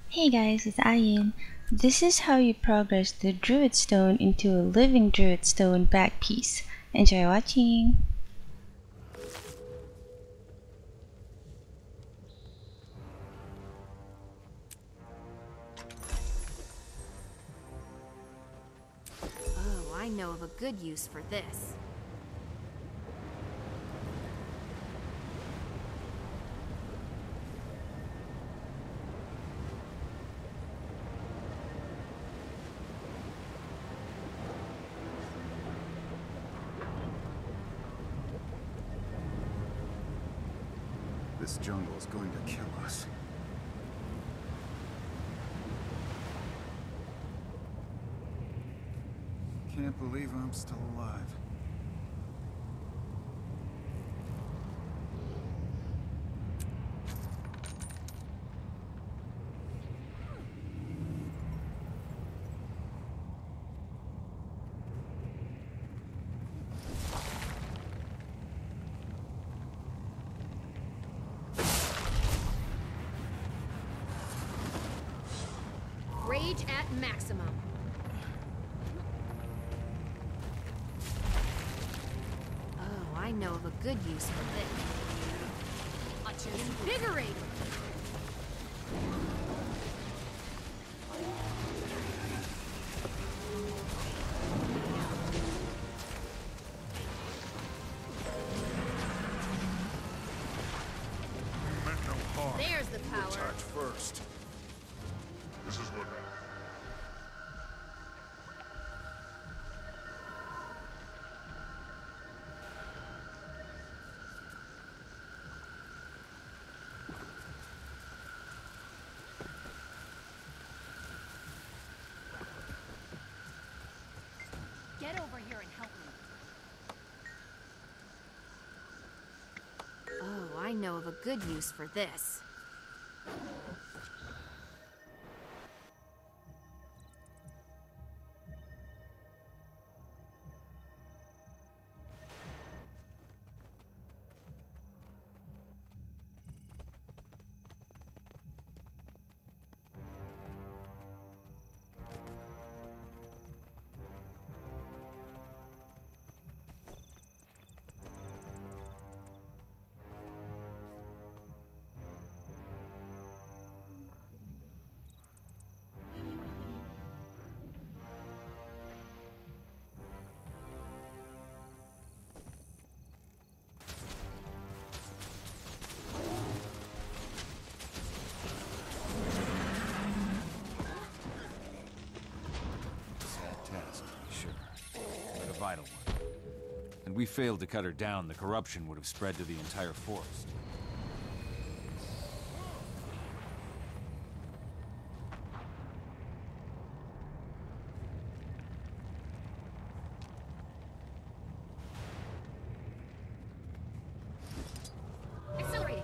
Hey guys, it's Ayin. This is how you progress the Druid Stone into a living Druid Stone back piece. Enjoy watching! Oh, I know of a good use for this. This jungle is going to kill us. Can't believe I'm still alive. Rage at maximum. Oh, I know of a good use for this. Invigorate! Meant no harm. There's the power. Attack first. This is what. Get over here and help me. Oh, I know of a good use for this. Task, sure, but a vital one. And we failed to cut her down, the corruption would have spread to the entire forest. Accelerating.